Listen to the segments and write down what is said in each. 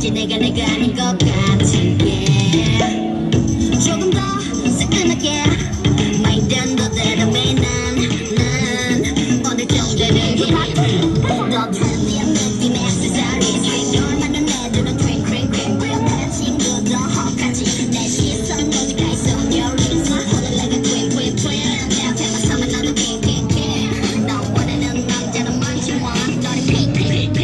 이제 내가 아닌 것 같은 게 조금 더 새끈하게 마인드는 더 대담해 난 오늘 정도는 더 트렌디한 느낌의 액세서리즈 얼마나 내들은 트윙 내 친구도 혹하지 내 시선 오직 가 있어 Your lips 오늘 내가 트윙 내 앞에만 서면 너는 핑 너 원하는 남자는 뭔지 너를 핑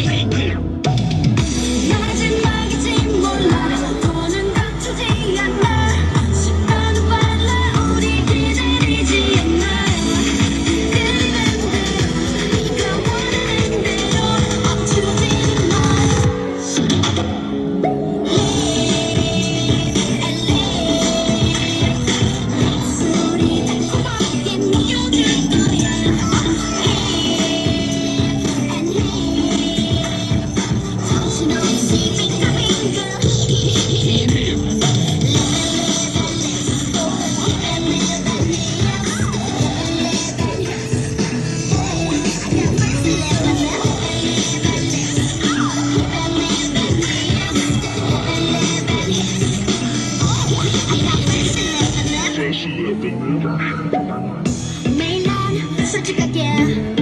나머진 말이지 몰라 더는 다투지 않아 시간은 빨라 우리 기다리지 않아 네가 원하는 대로 멈추지는 마 소리 달콤하게 녹여줄 거야 정신없이 becoming good 매일 난 솔직하게